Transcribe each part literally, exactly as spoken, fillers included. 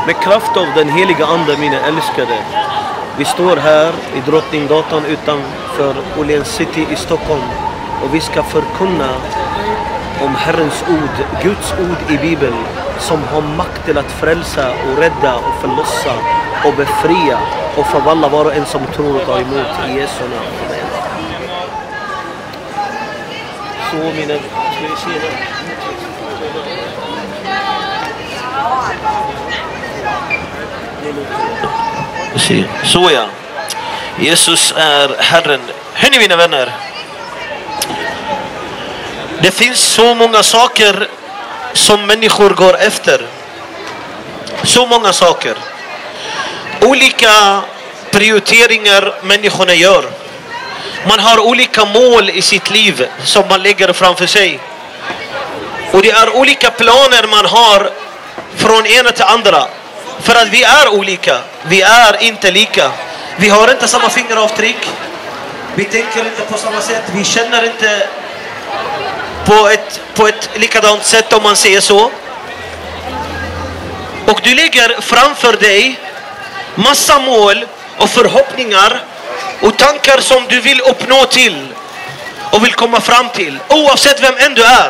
Med kraft av den heliga ande, mina älskade. Vi står här i Drottninggatan utanför Åhléns City i Stockholm. Och vi ska förkunna om Herrens ord, Guds ord i Bibeln, som har makt till att frälsa och rädda och förlossa och befria och förvandla var och en som tror och tar emot i Jesu namn. Så mina, ska vi se det? Så ja, Jesus är Herren. Hörni mina vänner, det finns så många saker som människor går efter. Så många saker. Olika prioriteringar människorna gör. Man har olika mål i sitt liv som man lägger framför sig. Och det är olika planer man har från ena till andra. För att vi är olika. Vi är inte lika. Vi har inte samma fingeravtryck. Vi tänker inte på samma sätt. Vi känner inte på ett, på ett likadant sätt, om man säger så. Och du lägger framför dig massa mål och förhoppningar och tankar som du vill uppnå till och vill komma fram till, oavsett vem än du är.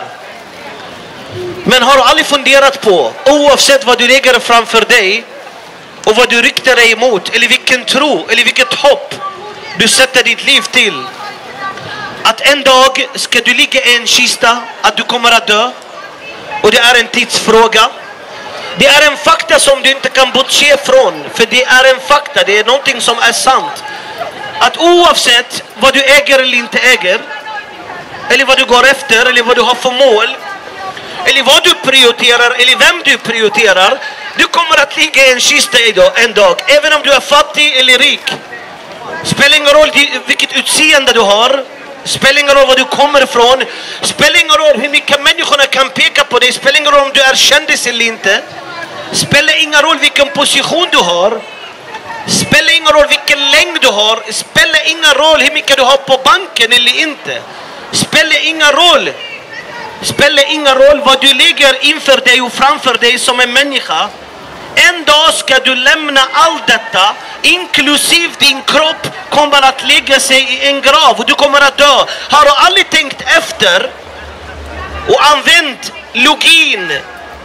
Men har du aldrig funderat på, oavsett vad du lägger framför dig och vad du riktar dig emot, eller vilken tro eller vilket hopp du sätter ditt liv till, att en dag ska du ligga i en kista, att du kommer att dö, och det är en tidsfråga. Det är en fakta som du inte kan bortse från, för det är en fakta, det är någonting som är sant. Att oavsett vad du äger eller inte äger, eller vad du går efter, eller vad du har för mål, eller vad du prioriterar, eller vem du prioriterar, du kommer att ligga i en kista en dag, även om du är fattig eller rik. Spelar ingen roll vilket utseende du har, spelar ingen roll var du kommer ifrån, spelar ingen roll hur mycket människorna kan peka på dig, spelar ingen roll om du är kändis eller inte, spelar ingen roll vilken position du har, spelar ingen roll vilken längd du har, spelar ingen roll hur mycket du har på banken eller inte, spelar ingen roll spelar ingen roll vad du lägger inför dig och framför dig som en människa. En dag ska du lämna allt detta, inklusive din kropp kommer att lägga sig i en grav och du kommer att dö. Har du aldrig tänkt efter och använt login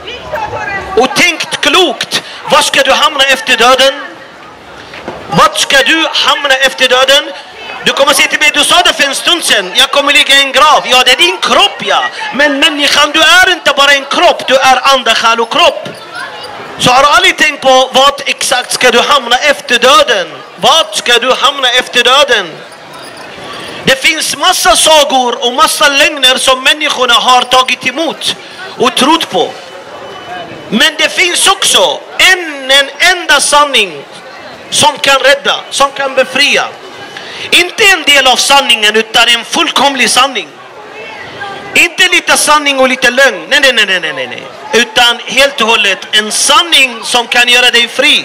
och tänkt klokt? Var ska du hamna efter döden? Vart ska du hamna efter döden? Du kommer säga till mig, du sa det för en stund sedan, jag kommer ligga i en grav. Ja, det är din kropp, ja. Men människan, du är inte bara en kropp, du är ande, själ och kropp. Så har du aldrig tänkt på vart exakt ska du hamna efter döden? Vart ska du hamna efter döden? Det finns massa sagor och massa lögner som människorna har tagit emot och trott på. Men det finns också en, en enda sanning som kan rädda, som kan befria. Inte en del av sanningen, utan en fullkomlig sanning. Inte lite sanning och lite lögn. Nej, nej, nej, nej, nej, nej. Utan helt och hållet en sanning som kan göra dig fri.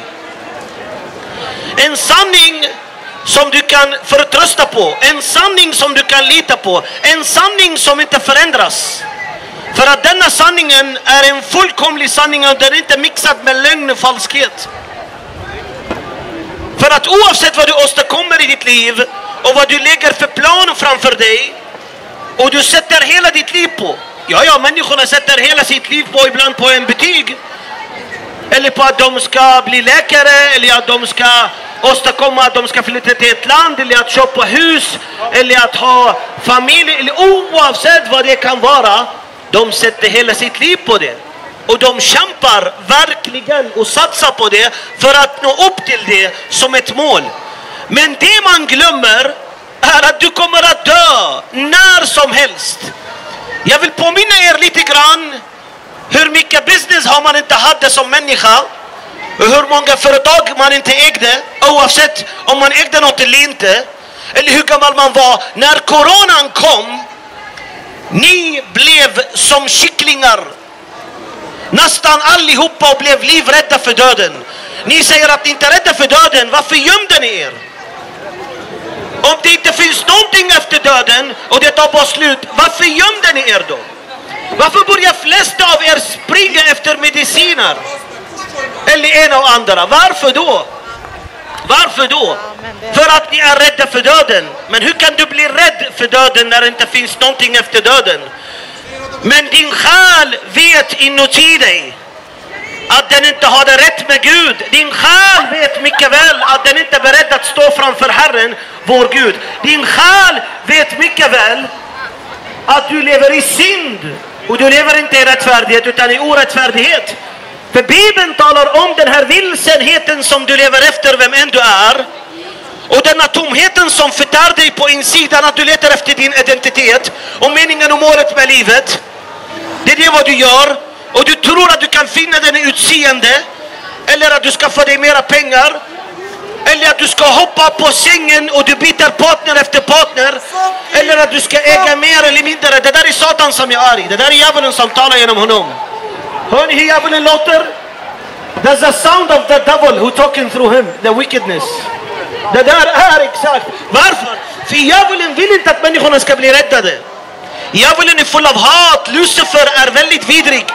En sanning som du kan förtrösta på. En sanning som du kan lita på. En sanning som inte förändras. För att denna sanningen är en fullkomlig sanning och den är inte mixad med lögn och falskhet. För att oavsett vad du åstadkommer i ditt liv och vad du lägger för plan framför dig och du sätter hela ditt liv på. Ja, ja, människorna sätter hela sitt liv på, ibland på en betyg. Eller på att de ska bli läkare, eller att de ska åstadkomma att de ska flytta till ett land, eller att köpa hus, eller att ha familj, eller oavsett vad det kan vara. De sätter hela sitt liv på det. Och de kämpar verkligen och satsar på det för att nå upp till det som ett mål. Men det man glömmer är att du kommer att dö när som helst. Jag vill påminna er lite grann hur mycket business har man inte hade som människa. Och hur många företag man inte ägde, oavsett om man ägde något eller inte. Eller hur gammal man var. När coronan kom, ni blev som kycklingar. Nästan allihopa och blev livrädda för döden. Ni säger att ni inte är rädda för döden. Varför gömde ni er? Om det inte finns någonting efter döden och det tar bara slut, varför gömde ni er då? Varför börjar flesta av er springa efter mediciner? eller ena och andra. Varför då? Varför då? För att ni är rädda för döden. Men hur kan du bli rädd för döden när det inte finns någonting efter döden? Men din själ vet inuti dig att den inte har det rätt med Gud. Din själ vet mycket väl att den inte är beredd att stå framför Herren, vår Gud. Din själ vet mycket väl att du lever i synd. Och du lever inte i rättfärdighet utan i orättfärdighet. För Bibeln talar om den här vilsenheten som du lever efter, vem än du är. Och denna tomheten som förtär dig på insidan, att du letar efter din identitet och meningen och målet med livet. Det är det vad du gör. Och du tror att du kan finna den i utseende, eller att du ska få dig mera pengar, eller att du ska hoppa på sängen och du byter partner efter partner, eller att du ska äga mer eller mindre. Det där är Satan som är arg. Det där är djävulen som talar genom honom. Hör ni hur djävulen låter? That's the sound of the devil who talking through him, the wickedness. Det där är exakt. Varför? För djävulen vill inte att människorna ska bli räddade. Djävulen är full av hat. Lucifer är väldigt vidrig.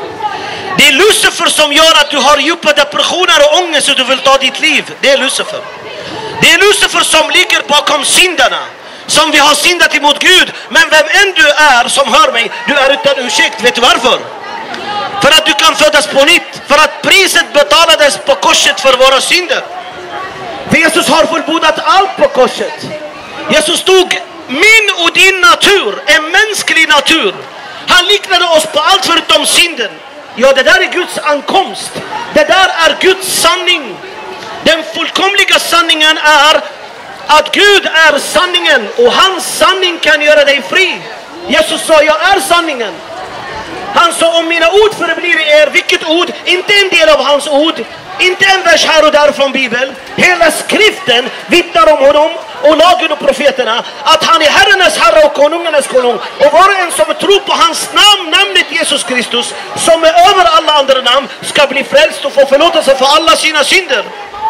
Det är Lucifer som gör att du har djupa depressioner och ångest och du vill ta ditt liv. Det är Lucifer. Det är Lucifer som ligger bakom syndarna. Som vi har syndat emot Gud. Men vem än du är som hör mig, du är utan ursäkt. Vet du varför? För att du kan födas på nytt. För att priset betalades på korset för våra synder. För Jesus har fullbordat allt på korset. Jesus tog min och din natur, en mänsklig natur. Han liknade oss på allt förutom synden. Ja, det där är Guds ankomst. Det där är Guds sanning. Den fullkomliga sanningen är att Gud är sanningen och hans sanning kan göra dig fri. Jesus sa, jag är sanningen. Han sa, om mina ord förblir er, vilket ord? Inte en del av hans ord, inte en vers här och där från Bibeln. Hela skriften vittnar om honom och lagen och profeterna att han är herrarnas herre och konungarnas konung. Och var och en som tror på hans namn, namnet Jesus Kristus, som är över alla andra namn, ska bli frälst och få förlåtelse för alla sina synder.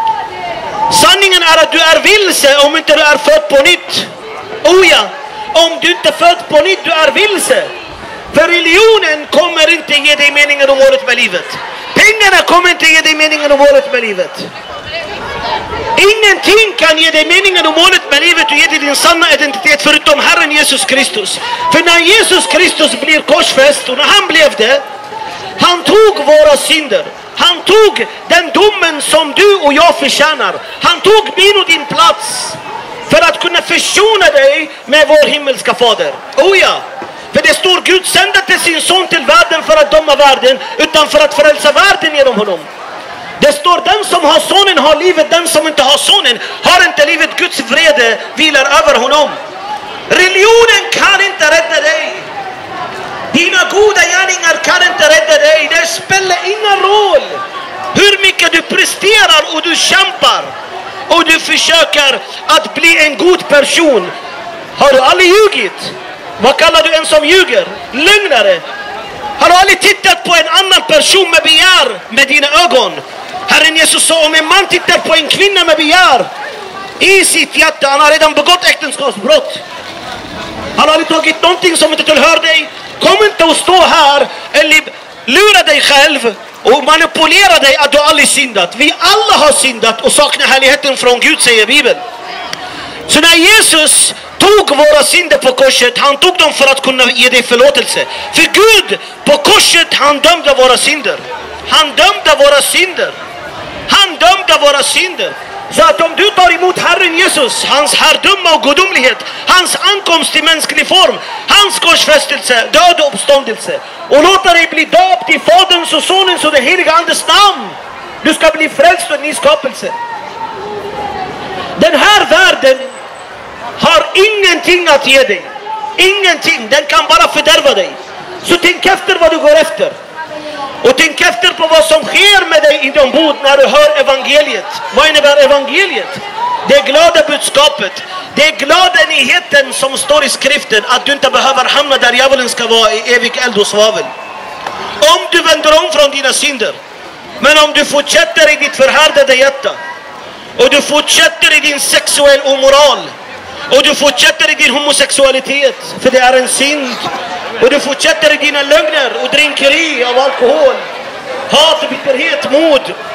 Sanningen är att du är vilse om inte du är född på nytt. Oh ja, om du inte är född på nytt, du är vilse. För religionen kommer inte ge dig meningen och målet med livet. Pengarna kommer inte ge dig meningen och målet med livet. Ingenting kan ge dig meningen och målet med livet och ge dig din sanna identitet förutom Herren Jesus Kristus. För när Jesus Kristus blir korsfäst och när han blev det, han tog våra synder. Han tog den domen som du och jag förtjänar. Han tog min och din plats för att kunna försona dig med vår himmelska fader. Oh ja! För det står Gud sände till sin son till världen för att döma världen, utan för att frälsa världen genom honom. Det står den som har sonen har livet, den som inte har sonen har inte livet. Guds vrede vilar över honom. Religionen kan inte rädda dig. Dina goda gärningar kan inte rädda dig. Det spelar ingen roll hur mycket du presterar och du kämpar och du försöker att bli en god person. Har du aldrig ljugit? Vad kallar du en som ljuger? Lögnare. Har du aldrig tittat på en annan person med begär med dina ögon? Herren Jesus sa, om en man tittar på en kvinna med begär i sitt hjärta, han har redan begått äktenskapsbrott. Han har aldrig tagit någonting som inte tillhör dig. Kom inte och stå här eller lura dig själv och manipulera dig att du aldrig syndat. Vi alla har syndat och saknar härligheten från Gud, säger Bibeln. Så när Jesus tog våra synder på korset, han tog dem för att kunna ge dig förlåtelse. För Gud på korset, han dömde våra synder. Han dömde våra synder. Han dömde våra synder. Så att om du tar emot Herren Jesus, hans herrdöme och gudomlighet, hans ankomst i mänsklig form, hans korsfästelse, död och uppståndelse, och låta dig bli döpt i Faderns och Sonens och det heliga Andes namn, du ska bli frälst och en ny skapelse. Den här världen har ingenting att ge dig. Ingenting. Den kan bara fördärva dig. Så tänk efter vad du går efter. Och tänk efter på vad som sker med dig inombords när du hör evangeliet. Vad innebär evangeliet? Det glada budskapet. Det är glada nyheten som står i skriften. Att du inte behöver hamna där djävulen ska vara i evig eld och svavel. Om du vänder om från dina synder. Men om du fortsätter i ditt förhärdade hjärta. Och du fortsätter i din sexuell omoral. Och du fortsätter i din homosexualitet, för det är en synd. Och du fortsätter i dina lögner och drinkeri av alkohol, hat, bitterhet, mod.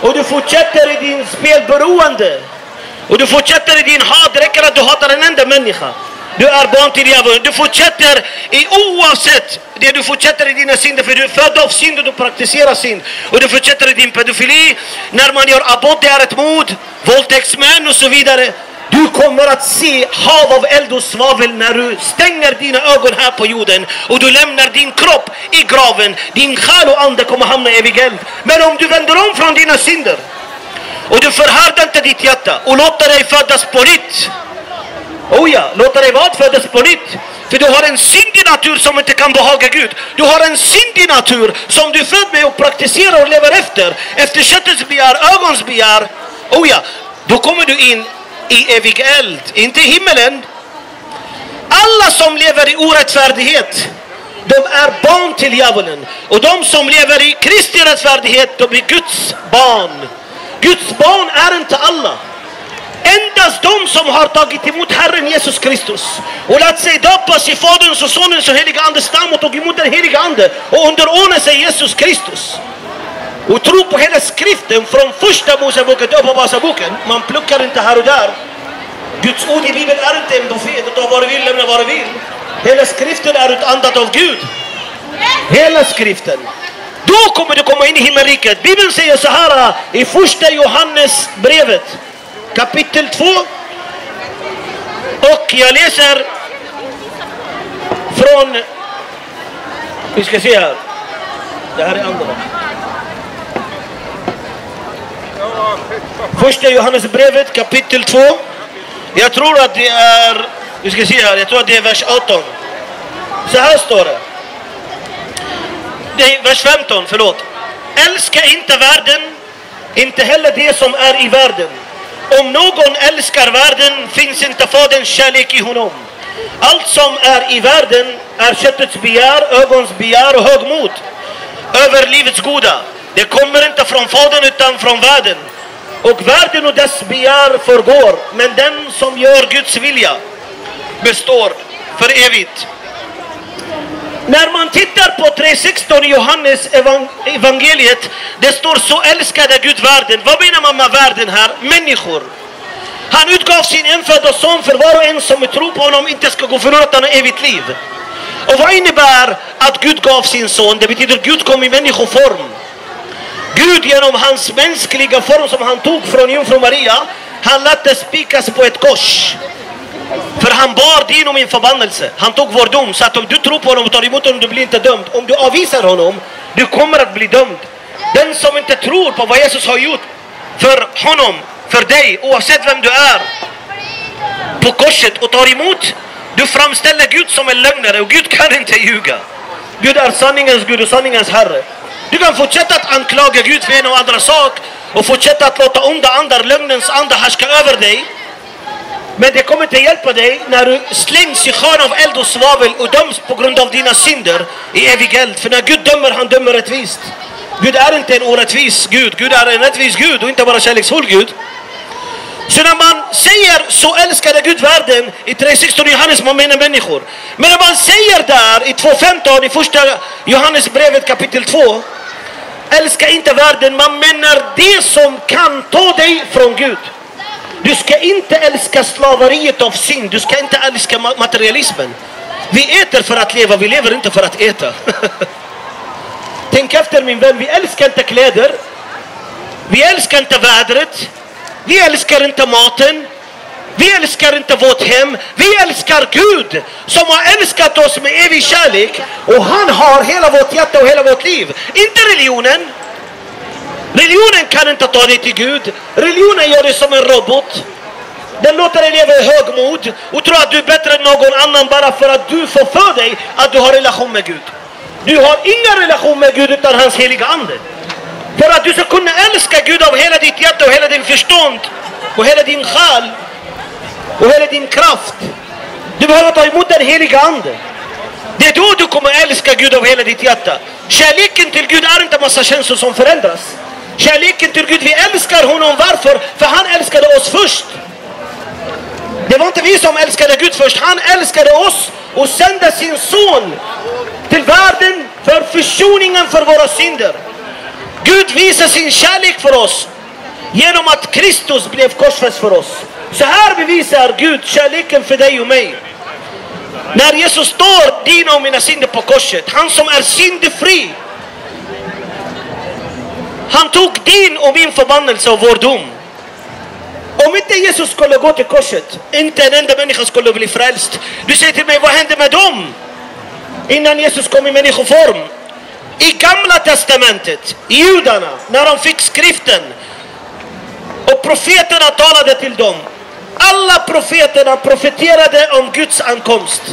Och du fortsätter i din spelberoende. Och du fortsätter i din hat. Det räcker att du hatar en enda människa. Du är barn till djävulen. Du fortsätter i oavsett det, du fortsätter i dina synder, för du är född av synd och du praktiserar synd. Och du fortsätter i din pedofili. När man gör abort, det är ett mord. Våldtäktsmän och så vidare. Du kommer att se hav av eld och svavel när du stänger dina ögon här på jorden. Och du lämnar din kropp i graven. Din själ och ande kommer hamna i evig eld. Men om du vänder om från dina synder och du förhärdar inte ditt hjärta och låter dig födas på nytt. Oh ja, låter dig vad födas på nytt. För du har en syndig natur som inte kan behaga Gud. Du har en syndig natur som du är född med och praktiserar och lever efter. Efter köttets begär, ögons begär. Oh ja, då kommer du in i evig eld, inte i himmelen. Alla som lever i orättfärdighet, de är barn till djävulen. Och de som lever i Kristi rättfärdighet, de är Guds barn. Guds barn är inte alla. Endast de som har tagit emot Herren Jesus Kristus och låt sig döpas i Faderns och Sonens och heliga Andes namn och tog emot den heliga Ande och underordnar sig Jesus Kristus och tror på hela skriften från första Moseboken till Uppenbarelseboken. Man pluckar inte här och där. Guds ord i Bibeln är inte en buffé. Du tar vad du vill, lämna vad du vill. Hela skriften är utandad av Gud. Hela skriften. Då kommer du komma in i himmelriket. Bibeln säger så här i första Johannes brevet kapitel två. Och jag läser från, vi ska se här. Det här är andra. Första Johannes brevet kapitel två. Jag tror att det är, vi ska se här, jag tror att det är vers arton. Så här står det. Det är vers femton, förlåt. Älska inte världen, inte heller det som är i världen. Om någon älskar världen finns inte Faderns kärlek i honom. Allt som är i världen är köttets begär, ögons begär och högmod över livets goda. Det kommer inte från Fadern utan från världen. Och världen och dess begär förgår, men den som gör Guds vilja består för evigt. När man tittar på tre sexton i Johannes evangeliet, det står så älskade Gud världen. Vad menar man med världen här? Människor. Han utgav sin enfödda son för var och en som tror på honom inte ska gå förlorat utan evigt liv. Och vad innebär att Gud gav sin son? Det betyder att Gud kom i människoform. Gud genom hans mänskliga form som han tog från jungfru Maria, han lät det spikas på ett kors. För han bar din och min förbannelse. Han tog vår dom. Så att om du tror på honom och tar emot honom, du blir inte dömd. Om du avvisar honom, du kommer att bli dömd. Den som inte tror på vad Jesus har gjort för honom, för dig, oavsett vem du är, på korset och tar emot, du framställer Gud som en lögnare. Och Gud kan inte ljuga. Gud är sanningens Gud och sanningens Herre. Du kan fortsätta att anklaga Gud för en och andra sak och fortsätta att låta onda andar, lögnens anda härska över dig. Men det kommer inte hjälpa dig när du slängs i sjön av eld och svavel och döms på grund av dina synder i evig eld. För när Gud dömer, han dömer rättvist. Gud är inte en orättvis Gud. Gud är en rättvis Gud och inte bara kärleksfull Gud. Så när man säger så älskade Gud världen i tre sexton Johannes, man menar människor. Men när man säger där i två femton i första Johannes brevet kapitel två, älska inte världen, man menar det som kan ta dig från Gud. Du ska inte älska slaveriet av synd. Du ska inte älska materialismen. Vi äter för att leva, vi lever inte för att äta. Tänk efter min vän, vi älskar inte kläder. Vi älskar inte vädret. Vi älskar inte maten. Vi älskar inte vårt hem. Vi älskar Gud som har älskat oss med evig kärlek. Och han har hela vårt hjärta och hela vårt liv. Inte religionen. Religionen kan inte ta dig till Gud. Religionen gör dig som en robot. Den låter dig leva i högmod och tror att du är bättre än någon annan bara för att du får för dig att du har relation med Gud. Du har ingen relation med Gud utan hans heliga ande. För att du ska kunna älska Gud av hela ditt hjärta och hela din förstånd och hela din själ och hela din kraft. Du behöver ta emot den heliga ande. Det är då du kommer älska Gud av hela ditt hjärta. Kärleken till Gud är inte en massa känslor som förändras. Kärleken till Gud, vi älskar honom. Varför? För han älskade oss först. Det var inte vi som älskade Gud först. Han älskade oss och sände sin son till världen för försoningen för våra synder. Gud visar sin kärlek för oss genom att Kristus blev korsfäst för oss. Så här bevisar Gud kärleken för dig och mig. När Jesus står dina och mina synder på korset, han som är syndefri, han tog din och min förbannelse och vår dom. Om inte Jesus skulle gå till korset, inte en enda människa skulle bli frälst. Du säger till mig, vad hände med dem innan Jesus kom i människoform? I gamla testamentet, judarna, när de fick skriften och profeterna talade till dem, alla profeterna profeterade om Guds ankomst.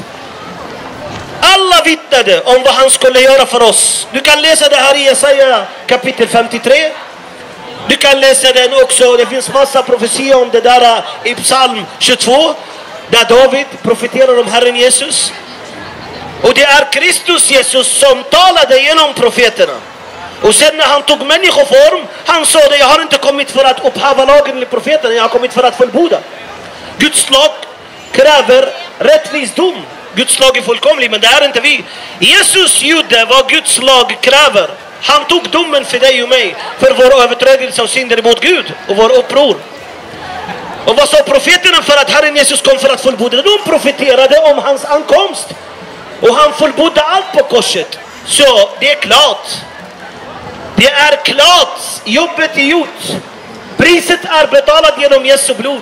Alla vittnade om vad han skulle göra för oss. Du kan läsa det här i Jesaja kapitel femtiotre. Du kan läsa den också, det finns massa profetior om det där i psalm tjugotvå, där David profeterar om Herren Jesus. Och det är Kristus Jesus som talade genom profeterna. Och sen när han tog människoform, han sa det, jag har inte kommit för att upphäva lagen eller profeterna, jag har kommit för att fullborda. Guds lag kräver rättvis dom. Guds lag är fullkomlig, men det är inte vi. Jesus gjorde vad Guds lag kräver. Han tog domen för dig och mig, för vår överträdelse och synder mot Gud och vår uppror. Och vad sa profeterna för att Herren Jesus kom för att fullborda? De profeterade om hans ankomst. Och han fullbordade allt på korset. Så det är klart. Det är klart. Jobbet är gjort. Priset är betalat genom Jesu blod.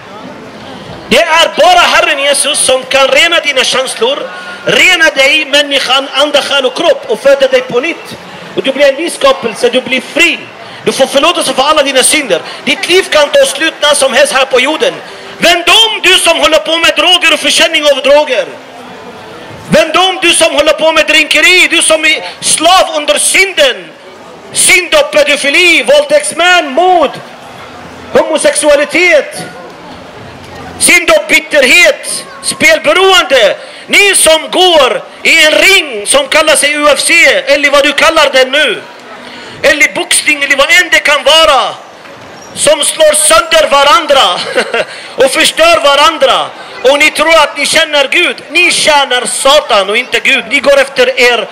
Det är bara Herren Jesus som kan rena dina känslor, rena dig, människan, ande, själ och kropp och föda dig på nytt. Och du blir en ny skapelse, du blir fri. Du får förlåtelse för alla dina synder. Ditt liv kan ta slut när som helst här på jorden. Vänd om, du som håller på med droger och försäljning av droger. Vänd om, du som håller på med drinkeri, du som är slav under synden. Synd och pedofili, våldtäktsmän, mord, homosexualitet, synd och bitterhet, spelberoende. Ni som går i en ring som kallar sig U F C, eller vad du kallar den nu, eller boxning, eller vad än det kan vara, som slår sönder varandra och förstör varandra. Och ni tror att ni känner Gud. Ni känner Satan och inte Gud. Ni går efter er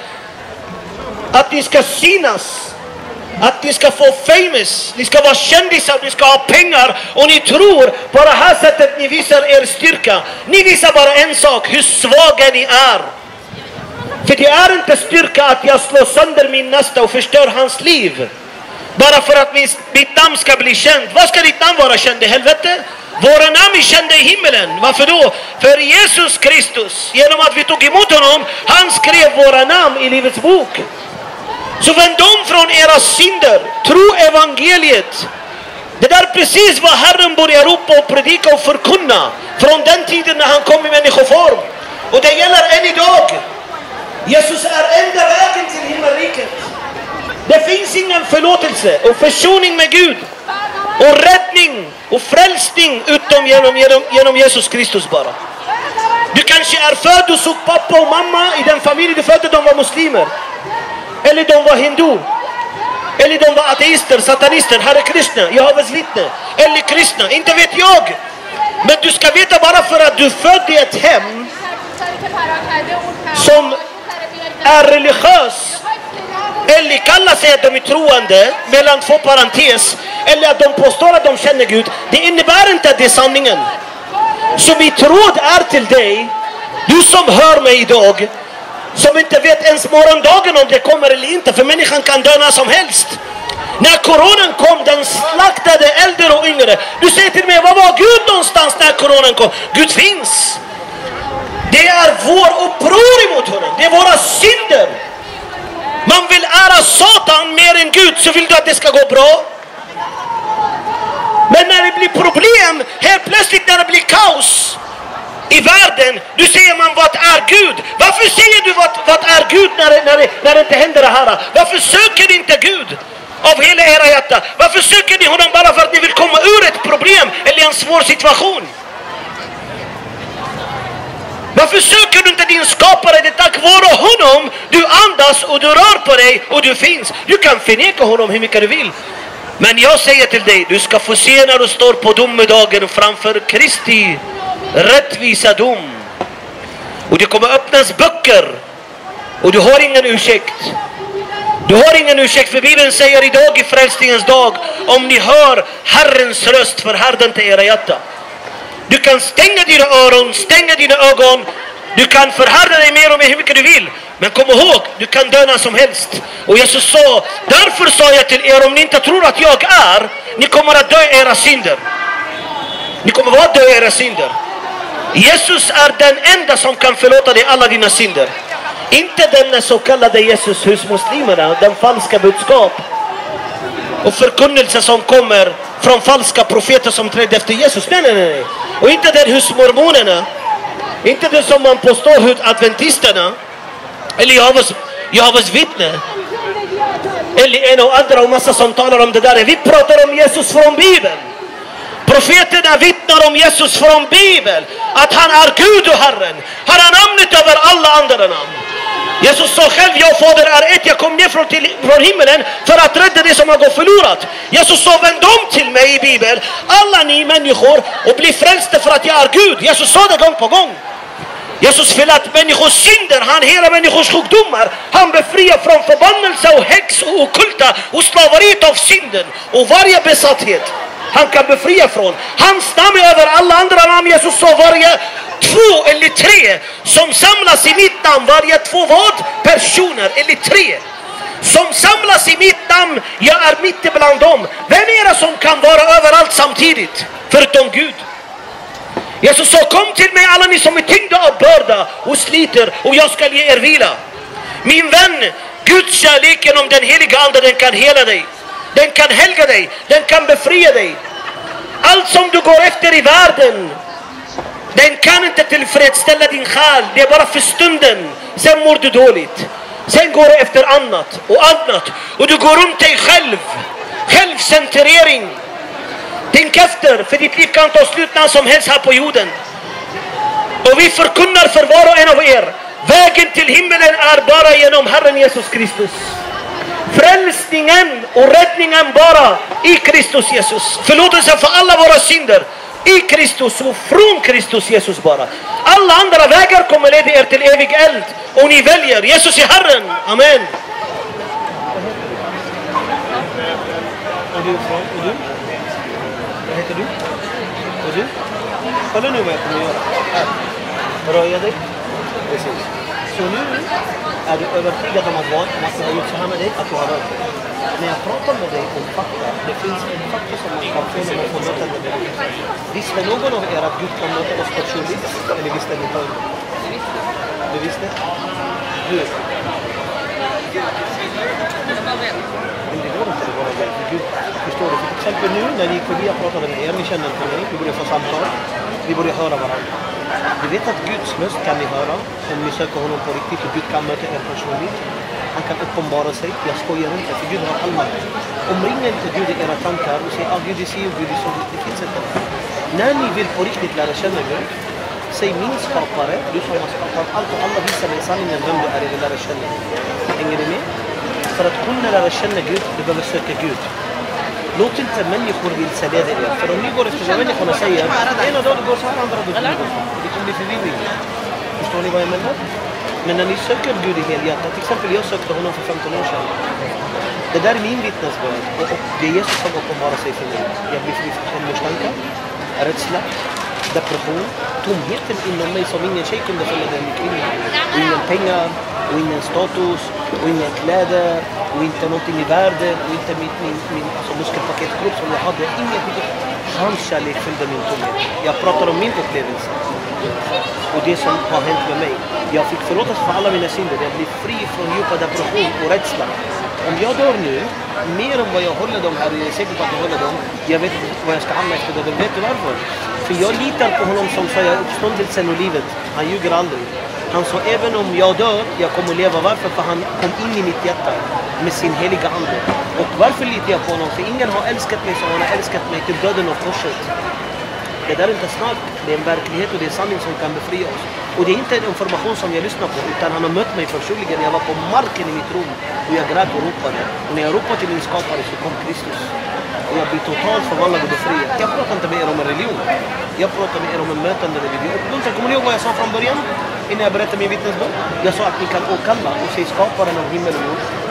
att ni ska synas, att ni ska få famous, ni ska vara kändisar, ni ska ha pengar. Och ni tror på det här sättet ni visar er styrka. Ni visar bara en sak, hur svaga ni är. För det är inte styrka att jag slår sönder min nästa och förstör hans liv bara för att mitt namn ska bli känd. Vad ska ditt namn vara känd i helvete? Våra namn är kända i himmelen. Varför då? För Jesus Kristus, genom att vi tog emot honom, han skrev våra namn i livets bok. Så vänd om från era synder, tro evangeliet. Det där är precis vad Herren börjar ropa och predika och förkunna från den tiden när han kom i människoform. Och det gäller än idag. Jesus är enda vägen till himmelriket. Det finns ingen förlåtelse och försoning med Gud och räddning och frälsning utom genom, genom, genom Jesus Kristus bara. Du kanske är född, du såg pappa och mamma i den familj du födde, de var muslimer. Eller de var hindu. Eller de var ateister, satanister, Hare Krishna, Jehovas vittne. Eller kristna, inte vet jag. Men du ska veta, bara för att du född i ett hem som är religiös, eller kallar sig att de är troende mellan två parentes, eller att de påstår att de känner Gud, det innebär inte att det är sanningen. Så mitt råd är till dig, du som hör mig idag, som inte vet ens morgondagen om det kommer eller inte, för människan kan dö när som helst. När coronan kom, den slaktade äldre och yngre. Du säger till mig, vad var Gud någonstans när coronan kom? Gud finns. Det är vår uppror emot honom. Det är våra synder. Man vill ära Satan mer än Gud, så vill du att det ska gå bra. Men när det blir problem, helt plötsligt när det blir kaos i världen, du säger man, vad är Gud? Varför säger du vad, vad är Gud när det, när, det, när det inte händer det här? Varför söker ni inte Gud av hela era hjärta? Varför söker ni honom bara för att ni vill komma ur ett problem eller en svår situation? Varför söker du inte din skapare? Det är tack vare honom du andas och du rör på dig och du finns. Du kan förneka honom hur mycket du vill. Men jag säger till dig, du ska få se när du står på domedagen framför Kristi rättvisa dom. Och det kommer öppnas böcker och du har ingen ursäkt. Du har ingen ursäkt, för Bibeln säger idag i frälsningens dag, om ni hör Herrens röst, förhärda inte era hjärta. Du kan stänga dina öron, stänga dina ögon, du kan förhärda dig mer och mer hur mycket du vill. Men kom ihåg, du kan dö när som helst. Och Jesus sa, därför sa jag till er, om ni inte tror att jag är, ni kommer att dö era synder. Ni kommer att dö era synder. Jesus är den enda som kan förlåta dig alla dina synder. Inte den så kallade Jesus hos muslimerna, den falska budskap och förkunnelse som kommer från falska profeter som trädde efter Jesus. Nej, nej, nej. Och inte den hos mormonerna, inte det som man påstår hos adventisterna eller Jehovas, Jehovas vittne eller en och andra och massa som talar om det där. Vi pratar om Jesus från Bibeln. Profeterna vittnar om Jesus från Bibeln, att han är Gud och Herren. Han är namnet över alla andra namn. Jesus sa själv, jag fader är ett, jag kom ner från, till, från himmelen för att rädda det som har gått förlorat. Jesus sa, vänd om till mig i Bibeln, alla ni människor, och bli frälsta för att jag är Gud. Jesus sa det gång på gång. Jesus förlät människors synder, han hela människors sjukdomar. Han befriar från förbannelse och häx och okulta och slaveriet av synden och varje besatthet. Han kan befria från. Hans namn är över alla andra namn. Jesus sa, varje två eller tre som samlas i mitt namn, varje två vad? Personer eller tre som samlas i mitt namn, jag är mitt ibland dem. Vem är det som kan vara överallt samtidigt förutom Gud? Jesus sa, kom till mig alla ni som är tyngda av börda och sliter, och jag ska ge er vila. Min vän, Guds kärleken om den heliga ande, den kan hela dig. Den kan helga dig, den kan befria dig. Allt som du går efter i världen, den kan inte tillfredsställa din själ. Det är bara för stunden. Sen mår du dåligt. Sen går du efter annat och annat. Och du går runt dig själv. Självcentrering. Tänk efter, för ditt liv kan ta slut när som helst här på jorden. Och vi förkunnar för var och en av er, vägen till himmelen är bara genom Herren Jesus Kristus. Frälsningen och räddningen bara i Kristus Jesus. Förlåtelse för alla våra synder i Kristus och från Kristus Jesus bara. Alla andra vägar kommer leda er till evig eld. Och ni väljer Jesus i Herren. Amen. Och du? Och du? Vad heter du? Och du? Kolla nu vad jag kommer göra. Här. Röja dig. Precis. Så nu är du övertygad om att vad jag har gjort så här med dig, att du har rört dig. När jag pratar med dig om fakta, det finns en fakta som man kan få när man får möta med dig. Visste någon av er att Gud kan möta oss personligt? Eller visste ni inte? Du visste? Du? Men det går inte att vara väl för Gud. Förstår du? Till exempel nu när ni gick förbi och pratade med er, ni känner inte mig, vi börjar få samtal, vi börjar höra varandra. Vi vet att Guds röst kan ni höra om ni söker honom på riktigt, och Gud kan möta er personligt. Han kan uppenbara sig. Jag skojar inte, för Gud har all makt. Omringa inte Gud i era tankar och säg, ah, Gud är si och Gud är så. Det finns inte. När ni vill på riktigt lära känna Gud, säg min skapare, du som har skapat allt och alla visar dig sanningen vem du är i det lära känna. Hänger ni med? För att kunna lära känna Gud, du behöver söka Gud. Låt inte människor vilseleda er. För om ni går efter vad människorna säger, ena dag det går så här, andra dag det går så. Det kommer bli förvirring. Förstår ni vad jag menar? Men när ni söker Gud i helhjärta, till exempel jag sökte honom för femton år sedan. Det där är min vittnesbörd. Och det är Jesus som uppenbarar sig för mig. Jag blir fri från självmordstankar, rädsla, depression, tomheten inom mig som ingen tjej kunde följa den omkring. Och ingen pengar, och ingen status, och inga kläder, och inte någonting i världen, och inte min, min, min alltså muskelpaketgrupp som jag hade. Ingenting. Hans kärlek fyllde min tomhet. Jag pratar om min upplevelse. Och det som har hänt med mig. Jag fick förlåtelse för alla mina synder. Jag blir fri från djupa depression och rädsla. Om jag dör nu, mer än vad jag håller dem här, jag är säker på att jag håller dem, jag vet vad jag ska hamna efter det. Vet du varför? För jag litar på honom som säger uppståndelsen och livet. Han ljuger aldrig. Han sa, även om jag dör, jag kommer leva. Varför? För han kom in i mitt hjärta med sin heliga ande. Och varför litar jag på honom? För ingen har älskat mig som han har älskat mig till döden och korset. Det där är inte snack, det är en verklighet och det är sanning som kan befria oss. Och det är inte en information som jag lyssnar på, utan han har mött mig personligen. Jag var på marken i mitt rum och jag grät och ropade. Och när jag ropade till min skapare så kom Kristus. Och jag blir totalt förvandlad och befriad. Jag pratar inte med er om en religion. Jag pratar med er om en mötande där vi blir uppmuntrade. Kommer ni ihåg vad jag sa från början? Innan jag berättade min vittnesbörd? Jag sa att ni kan åkalla och se skaparen av himmel och jord.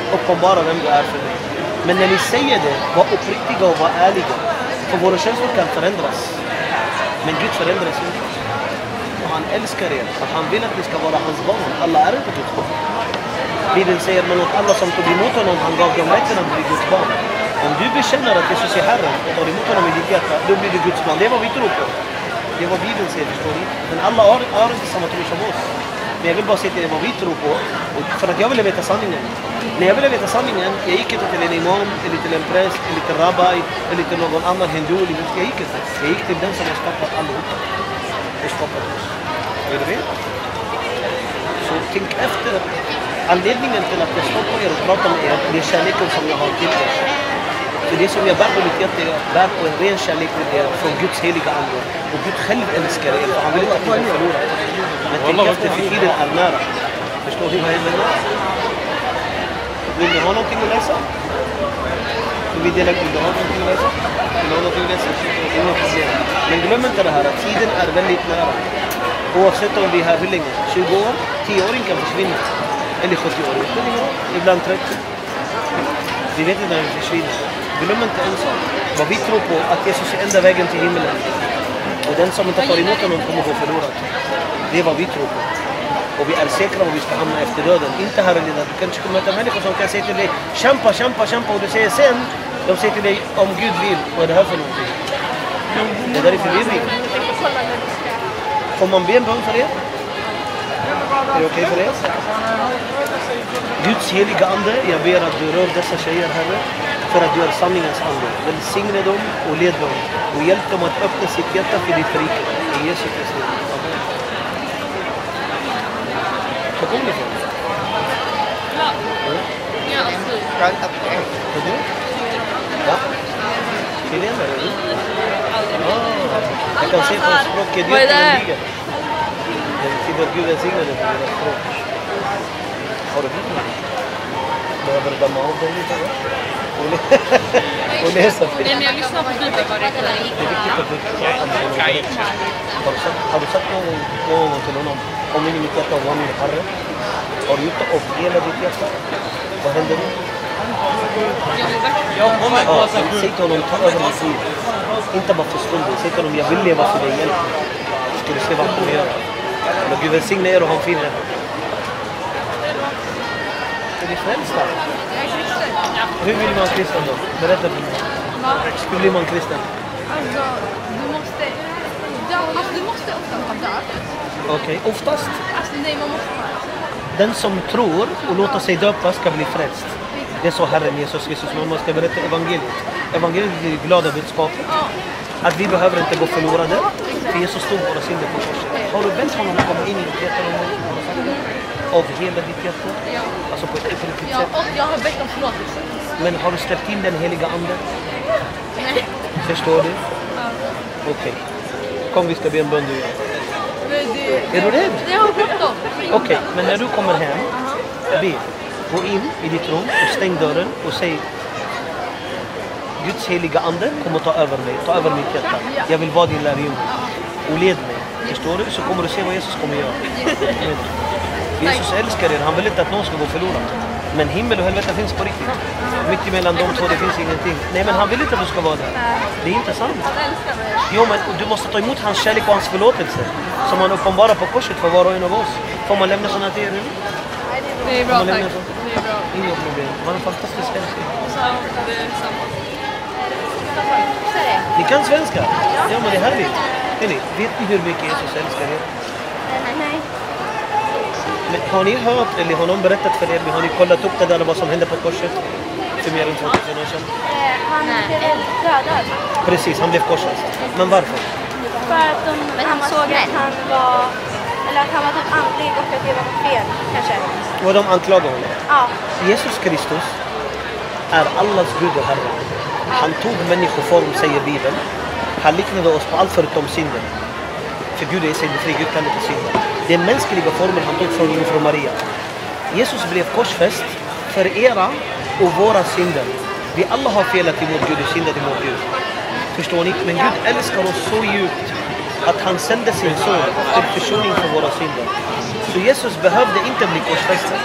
uppenbara vem du är för mig. Men när ni säger det, var uppriktiga och var ärliga. För våra känslor kan förändras. Men Gud förändras inte. Och han älskar er. Och han vill att ni ska vara hans barn. Alla är inte Guds barn. Bibeln säger men åt alla som tog emot honom, han gav dem rätten att bli Guds barn. Om du bekänner att Jesus är Herren och tar emot honom i ditt hjärta, då blir du Guds barn. Det är vad vi tror på. Det är vad Bibeln säger, förstår ni? Men alla har, har inte samma tro som oss. Men jag vill bara säga till er vad vi tror på. Och för att jag ville veta sanningen. När jag ville veta sanningen, jag gick inte till en imam, eller till en präst, eller till rabbi, eller till någon annan hindu. Jag gick inte. Jag gick till den som har skapat allihopa. Och skapat oss. Är du med? Så tänk efter. Anledningen till att jag står på er och pratar med er, det är kärleken som jag har till er. För det som jag bär på mitt hjärta, jag bär på en ren kärlek till er från Guds heliga ande. Och Gud själv älskar er, för han vill inte att ni ska förlora. Men tänk efter, för tiden är nära. Förstår ni vad jag menar? Vill ni ha någonting att läsa? Vill vi dela, vill du ha någonting att läsa? Vill du ha någonting att läsa? Inga problem. Men glöm inte det här, att tiden är väldigt nära. Oavsett om vi är här hur länge, tjugo år, tio år kan försvinna. Eller sjuttio år, ibland trettio. Vi vet inte när vi försvinner. Glöm inte en sak. Vad vi tror på, att Jesus är enda vägen till himlen. Och den som inte tar emot honom kommer gå förlorad. Det är vad vi tror på. Och vi är säkra på att vi ska hamna efter döden. Inte här eller där. Du kanske kommer möta människor som kan säga till dig, kämpa, kämpa, kämpa. Och du säger sen, de säger till dig, om Gud vill, vad är det här för någonting? Det där är förvirring. Får man be en bön för er? Är det okej för er? Guds heliga ande, jag ber att du rör dessa tjejer, Herre, för att du är sanningens ande. Välsigne dem och led dem och hjälp dem att öppna sitt hjärta för ditt rike. I Jesu Kristi. Amen. Vad kommer det ifrån? Ja. Ja, absolut. Är du? Ja. Chilenare, är du? Ah, jag kan se på språket. Vad är det? Till vad Gud välsigne dig för dina språk. Har du Bibeln? Behöver damma av dig lite, va? Och läsa. Nej, men jag lyssnar på Bibeln vad det är. Det är viktigt att du pratar med honom. Har du sagt, har du sagt någon, någon till honom? Kom in i mitt hjärta och var min Herre. Har du gjort det av hela ditt hjärta? Vad händer nu? Jag kommer. Ja, säg till honom, ta över mitt liv. Inte bara för stunden. Säg till honom, jag vill leva för dig. Hjälp. Ska du se vad han kommer göra? Men Gud välsigne er och ha en fin helg. Är ni frälsta? Hur vill man kristen då? Berätta för mig. Hur blir man kristen? Alltså, du måste... Ja, alltså, du måste oftast ha dött. Okej, okay. Oftast? Alltså, nej, man måste ha. Den som tror och låter sig döpa ska bli frälst. Det är så Herren Jesus Kristus, men man ska berätta evangeliet. Evangeliet är det glada budskapet. Att vi behöver inte gå förlorade. För Jesus stod våra synder på korset. Har du bett honom att komma in i ditt hjärta av hela ditt hjärta? Ja. Alltså på ett effektivt Ja, sätt. och jag har bett om förlåtelse. Men har du släppt in den heliga anden? Nej. Förstår du? Ja. Okej. Okay. Kom, vi ska be en bön du gör. Men det... Är du rädd? Det har jag bråttom. Okej, okay. Men när du kommer hem, be. Gå in i ditt rum och stäng dörren och säg Guds heliga ande kommer ta över mig, ta över mitt hjärta. Jag vill vara din lärjunge. Och led mig. Förstår du? Så kommer du se vad Jesus kommer göra. Jesus älskar er. Han vill inte att någon ska gå förlorad. Men himmel och helvete finns på riktigt. Mitt emellan de två, det finns ingenting. Nej, men han vill inte att du ska vara där. Det är inte sant. Han älskar mig. Jo, men du måste ta emot hans kärlek och hans förlåtelse. Som han uppenbarar på korset för var och en av oss. Får man lämna sådana till er nu? Det är bra, tack. Det är bra. Inga problem. Man är fantastisk älskling. Det är samma. Ni kan svenska? Ja, men det är härligt. Hörrni, vet ni hur mycket Jesus älskar er? Nej. Men har ni hört, eller har någon berättat för er, har ni kollat upp det där vad som hände på korset? För mer än tvåtusen år sedan? Han blev dödad. Precis, han blev korsad. Men varför? För att de, han såg att han var... Eller att han var typ andlig och att det var något fel, kanske. Vad de anklagade honom? Ja. Jesus Kristus är allas Gud och Herre. Han tog människoform, säger Bibeln. Han liknade oss på allt förutom synden. För Gud är syndfri, Gud kan inte synda. Det är mänskliga former han tog från jungfru Maria. Jesus blev korsfäst för era och våra synder. Vi alla har felat emot Gud och syndat emot Gud. Förstår ni? Men Gud älskar oss så djupt att han sände sin son till försoning för våra synder. Så Jesus behövde inte bli korsfäst.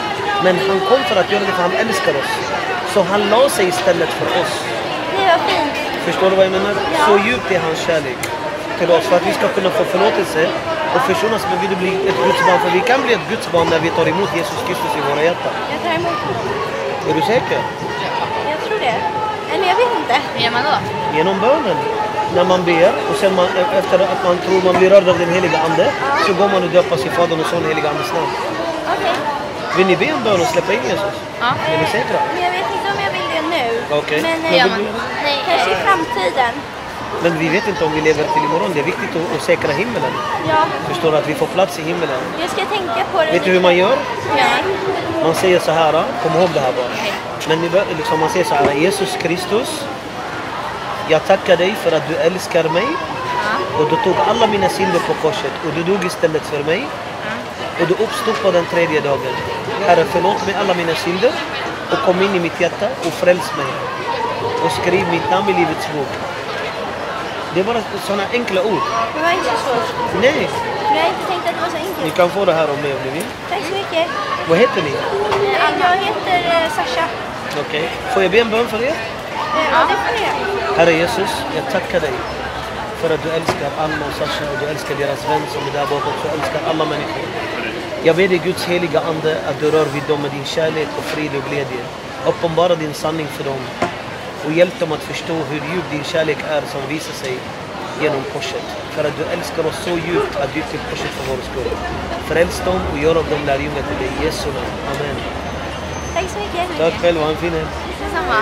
Men han kom för att göra det för han älskar oss. Så han la sig istället för oss. Det var fint. Förstår du vad jag menar? Ja. Så djupt är hans kärlek till oss för att vi ska kunna få förlåtelse och försonas med Gud och bli ett Guds barn. För vi kan bli ett Guds barn när vi tar emot Jesus Kristus i våra hjärtan. Jag tar emot honom. Är du säker? Jag tror det. Eller jag vet inte. Hur gör man då? Genom bönen. När man ber och sen man, efter att man tror man blir rörd av den heliga ande så går man och döpas i Fadern och Son och heliga andes namn. Okej. Vill ni be en bön och släppa in Jesus? Ja. Är ni säkra? Men jag vet inte om jag vill det nu. Okej. Men Men eh, gör vill man? du- Nej, kanske i framtiden. Men vi vet inte om vi lever till imorgon. Det är viktigt att, att säkra himmelen. Ja. Förstår du att vi får plats i himmelen? Jag ska tänka på det. Vet du hur man gör? Nej. Man säger så här, kom ihåg det här bara. Men ni bör- liksom, man säger så här, Jesus Kristus, jag tackar dig för att du älskar mig. Och du tog alla mina synder på korset och du dog istället för mig. Och du uppstod på den tredje dagen. Herre, förlåt mig alla mina synder och kom in i mitt hjärta och fräls mig. Och skriv mitt namn i livets bok. Det är bara sådana enkla ord. Det var inte så svårt. Nej, Men jag har inte tänkt att det var så ni enkelt. kan få det här om ni om ni vill. Tack så mycket. Vad heter ni? Eh, Jag heter eh, Sasha. Okej. Får jag be en bön för er? Eh, Ja, det får du göra. Herre Jesus, jag tackar dig för att du älskar Alma och Sasha och du älskar deras vän som är där bakom och älskar alla människor. Jag ber dig Guds heliga ande att du rör vid dem med din kärlek och frid och glädje. Uppenbara din sanning för dem och hjälp dem att förstå hur djup din kärlek är som visar sig genom korset. För att du älskar oss så djupt att du gick till korset för vår skull. Föräls dem och gör av dem lärjungar till dig. I Jesu namn. Amen. Tack så mycket. Tack själv, ha en fin helg. Detsamma.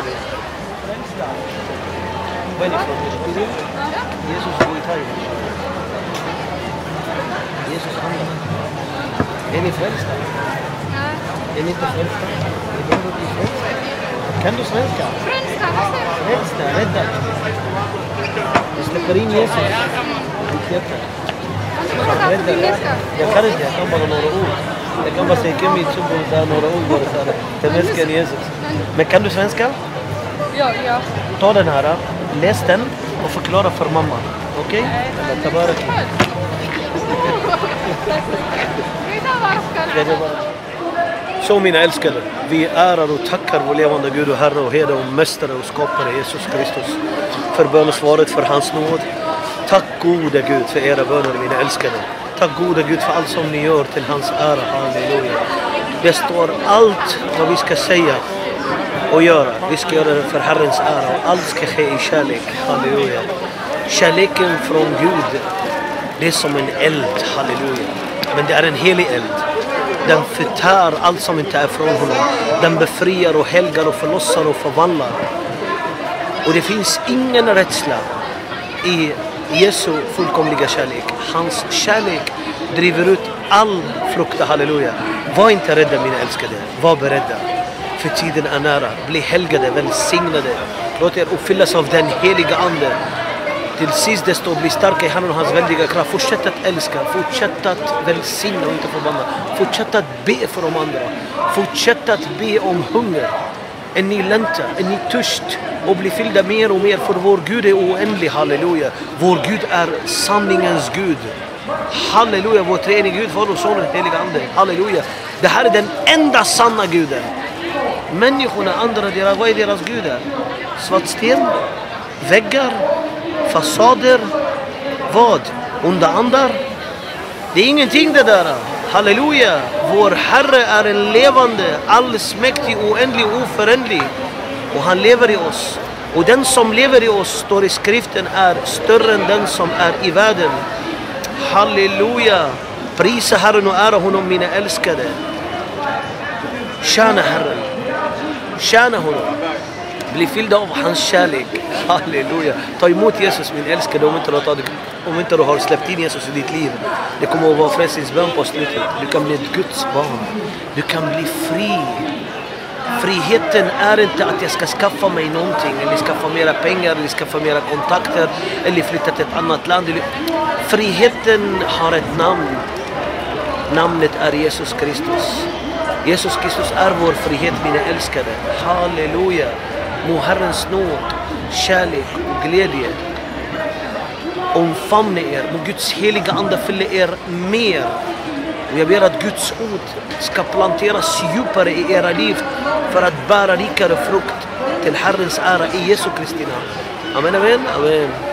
Var är ni ifrån? Studio? Jesus går i Thailand. Jesus handlar. Är ni frälsta? Ja. Är ni inte frälsta? Ni behöver bli frälsta. Kan du svenska? Frälsta, vad säger du? Frälsta, rädda. Du släpper in Jesus. Ditt hjärta. Han räddar dig. Jag kan inte, jag kan bara några ord. Jag kan bara säga Kim i Tsubo och säga några ord bara så här. Till älskar Jesus. Men kan du svenska? Ja, ja. Ta den här, läs den och förklara för mamma. Okej? Eller tabarak. Så mina älskade, vi ärar och tackar vår levande Gud och Herre och Herde och Mästare och Skapare Jesus Kristus för bönesvaret, för hans nåd. Tack gode Gud för era böner, mina älskade. Tack gode Gud för allt som ni gör till hans ära. Halleluja. Det står allt vad vi ska säga och göra. Vi ska göra det för Herrens ära och allt ska ske i kärlek. Halleluja. Kärleken från Gud, det är som en eld. Halleluja. Men det är en helig eld. Den förtär allt som inte är från honom. Den befriar och helgar och förlossar och förvandlar. Och det finns ingen rädsla i Jesu fullkomliga kärlek. Hans kärlek driver ut all frukta. Halleluja. Var inte rädda mina älskade. Var beredda. För tiden är nära. Bli helgade, välsignade. Låt er uppfyllas av den heliga ande. Till sist det står bli starka i Herren och hans väldiga kraft. Fortsätt att älska. Fortsätt att välsigna och inte förbanna. Fortsätt att be för de andra. Fortsätt att be om hunger. Är ni längtar, är ni törst och blir fyllda mer och mer för vår Gud är oändlig. Halleluja. Vår Gud är sanningens Gud. Halleluja. Vår treenige Gud, Fader och Son och heliga ande. Halleluja. Det här är den enda sanna Guden. Människorna, andra, deras, vad är deras gudar? Svart sten, väggar, fasader, vad? Onda andar? Det är ingenting det där. Halleluja. Vår Herre är en levande, allsmäktig, oändlig och oförändlig. Och han lever i oss. Och den som lever i oss, står i skriften, är större än den som är i världen. Halleluja. Prisa Herren och ära honom, mina älskade. Tjäna Herren. Tjäna honom. Bli fylld av hans kärlek. Halleluja. Ta emot Jesus, min älskade, om inte du har, tagit, om inte du har släppt in Jesus i ditt liv. Det kommer att vara frälsningsbön på slutet. Du kan bli ett Guds barn. Du kan bli fri. Friheten är inte att jag ska skaffa mig någonting, eller skaffa mera pengar, eller skaffa mera kontakter, eller flytta till ett annat land. Friheten har ett namn. Namnet är Jesus Kristus. Jesus Kristus är vår frihet, mina älskade. Halleluja. Må Herrens nåd, kärlek och glädje omfamna er. Må Guds heliga ande fylla er mer Och jag ber att Guds ord ska planteras djupare i era liv för att bära rikare frukt till Herrens ära i Jesu Kristi namn. Amen, amen, amen.